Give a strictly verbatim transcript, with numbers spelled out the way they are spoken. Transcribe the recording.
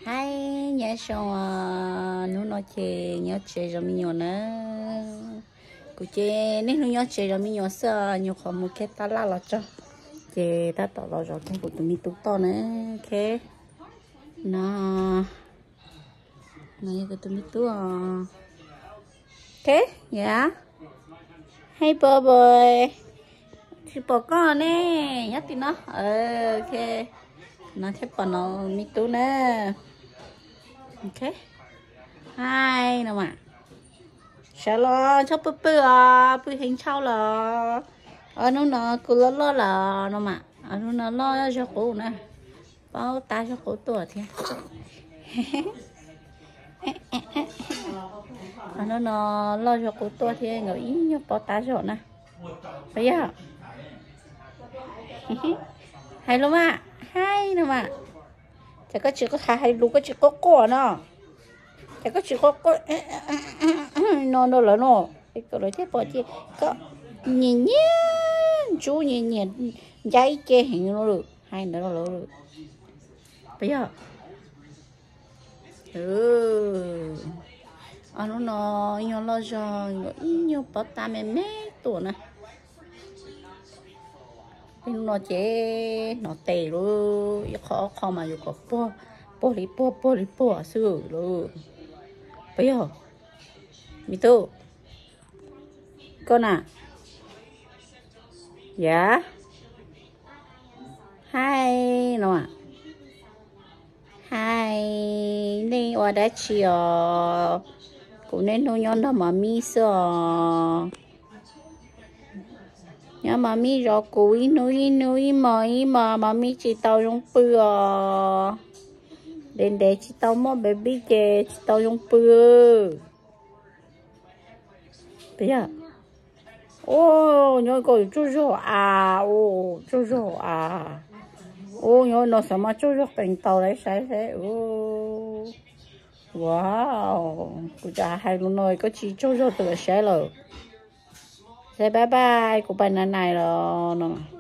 Hai nhớ xong à nó nói chơi nhớ chơi rồi mình nhớ nữa cụ chơi nên nó nhớ chơi rồi mình nhớ sợ nhớ khó một cái ta la là cho chơi ta tỏ lo rồi cái của tụi mình tụt to nữa ok nó này cái tụi mình tụt ok dạ hey bơ bơi thì bỏ con nè nhớ tí nó ờ ok nó thấy bỏ nó mình tụt nè ok hai nào mà sao lo cho bự bự à bự hình sao là ở nó nó cứ lo lo là nó mà ở nó nó lo cho cổ nè bao ta cho cổ tuổi thì ở nó nó lo cho cổ tuổi thì người ý nhớ bao ta cho nè bây giờ hay lắm à hay nè mà chỉ có chỉ có hay luôn có chỉ có cổ nó chỉ có chỉ có có nó nó là nó cái cái đấy bỏ chi có nhìn nhé chú nhìn nhìn giấy che hình nó được hay nữa nó được bây giờ ừ à nó nó nhỏ lo cho nhỏ bỏ ta mẹ mẹ tuổi nè bên nó chế nó tệ luôn khó khó màอยู่กับพ่อพ่อลิพ่อพ่อลิพ่อซื้อเลยbây giờ mi tu con à dạ hai nó à hai nên ở đây chiều cũng nên nuôi nhon đó mà mi sợ nhà mà mi rồi cúi nuôi nuôi mà mà mà mi chỉ tao trong bữa đến để chỉ tao mà baby kê chỉ tao trong bữa bây giờ ô nhớ coi chú chú à ô chú chú à ô nhớ nó sao mà chú chú thành tàu đấy sai thế ô wow cô cha hay luôn rồi có chỉ chú chú tự sai rồi bye bye của bạn này rồi